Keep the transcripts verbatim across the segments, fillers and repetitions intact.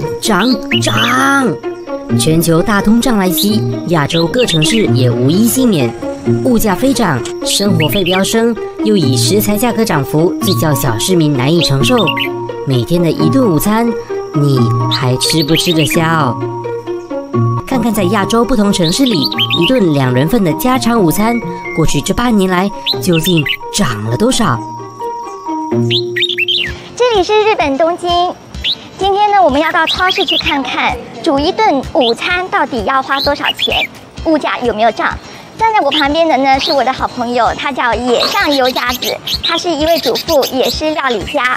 涨涨！全球大通胀来袭，亚洲各城市也无一幸免。物价飞涨，生活费飙升，又以食材价格涨幅最叫小市民难以承受。每天的一顿午餐，你还吃不吃得下？看看在亚洲不同城市里，一顿两人份的家常午餐，过去这八年来究竟涨了多少？ 这里是日本东京。今天呢，我们要到超市去看看，煮一顿午餐到底要花多少钱，物价有没有涨？站在我旁边的呢是我的好朋友，他叫野上优佳子，他是一位主妇，也是料理家。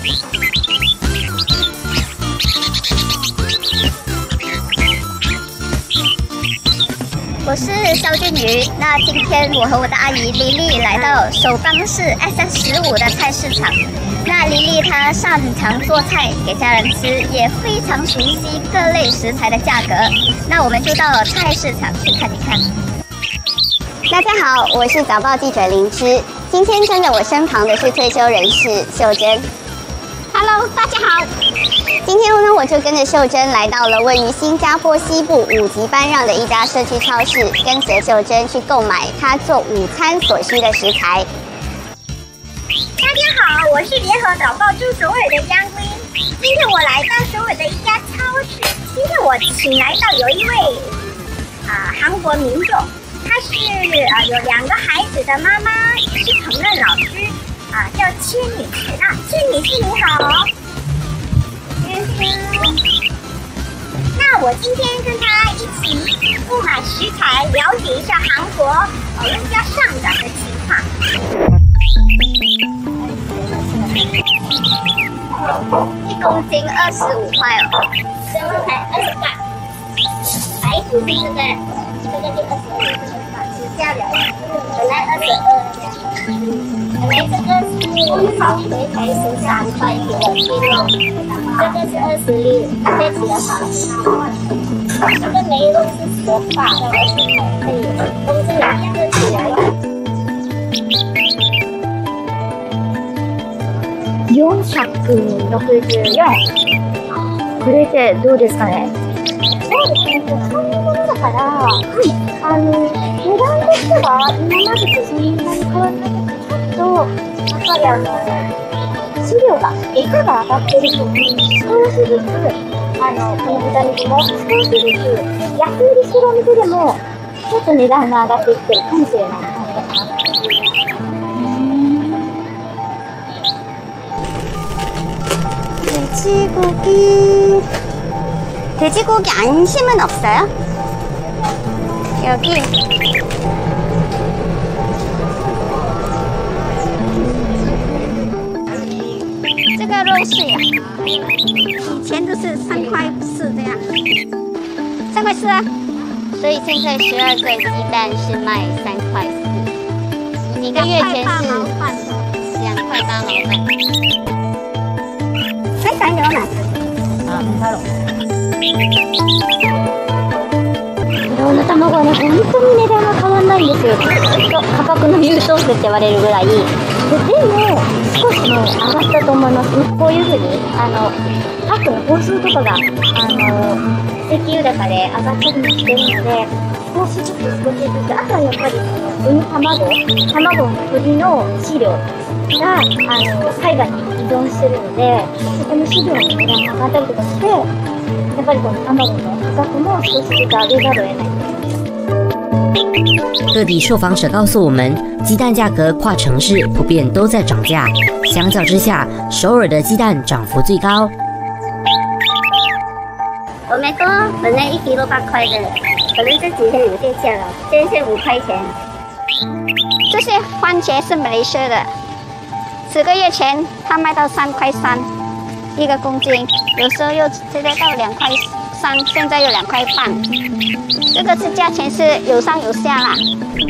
我是肖俊瑜。那今天我和我的阿姨莉莉来到首钢市 S S 十五的菜市场。那莉莉她擅长做菜给家人吃，也非常熟悉各类食材的价格。那我们就到了菜市场去看一看。大家好，我是早报记者林芝。今天站在我身旁的是退休人士秀珍。Hello， 大家好。今天呢，我就跟着秀珍来到了位于新加坡西部五级班让的一家社区超市，跟随秀珍去购买她做午餐所需的食材。大家好，我是联合早报驻首尔的杨威。今天我来到首尔的一家超市，今天我请来到有一位啊、呃、韩国民众，她是呃有两个孩子的妈妈，也是烹饪老师啊、呃，叫千女士啊，千女士你好。那我今天跟他一起购买食材，了解一下韩国呃物价上涨的情况。一公斤二十五块哦，这个才二十八，白薯是不是？这个就二十五，只加两，本来二十二，本来这个是好回才十三块钱的斤肉，这个是二十六，这起的好。这个梅肉是十八，这个是可以，都是两个起来了。よんひゃくろくじゅうよん。これでどうですかね。そうですね。そういうものだから、はい、あの値段としては今までとそんなに変わらなくて、ちょっとやっぱりあの飼料が餌が上がってる分、少しずつあのこの豚肉も少しずつ安売りしてるお店でもちょっと値段が上がってきてるかもしれない感じがします。돼지고기 돼지고기 안심은 없어요? 여기这个肉碎啊，以前都是三块四这样，三块四啊，所以现在十二个鸡蛋是卖三块四，几个月前是两块八毛半。再三牛奶。あ、太郎。いろんな卵はね、本当に値段が変わらないんですよ。ずっと価格の優等生って言われるぐらい。で, でも少しね上がったと思います。こういうふうにあのパックの包数とかがあの石油高で上がったりもしてるので、少しずつ少しずつ、あとはやっぱりその卵、卵の鶏の飼料があの海外に依存してるので、そこの飼料の値段が上がったりとかして、やっぱりこの卵の価格も少しずつ上げざるを得ない。 各地受访者告诉我们，鸡蛋价格跨城市普遍都在涨价。相较之下，首尔的鸡蛋涨幅最高。 我们说本来一 kilo 八块的，可能这几天有跌价了，现在是五块钱。这些番茄是马来西亚的，十个月前它卖到三块三一个公斤，有时候又现在到两块三，现在又两块半。这个是价钱是有上有下啦。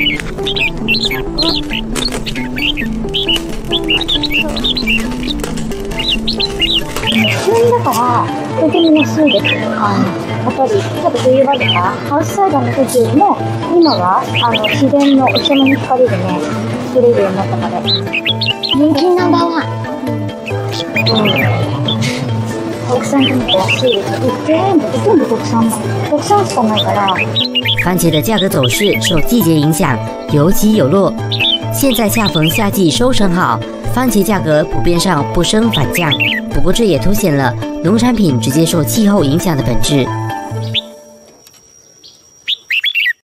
旬だから本当に安いです。あのやっぱりちょっと冬場とかハウス栽培の時よりも今はあの自然のお日様の光でね作れるようになったので人気ナンバーワン。うん国産品って安い。全部全部国産だ。国産しかないから。 番茄的价格走势受季节影响，有起有落。现在恰逢夏季收成好，番茄价格普遍上不升反降。不过这也凸显了农产品直接受气候影响的本质。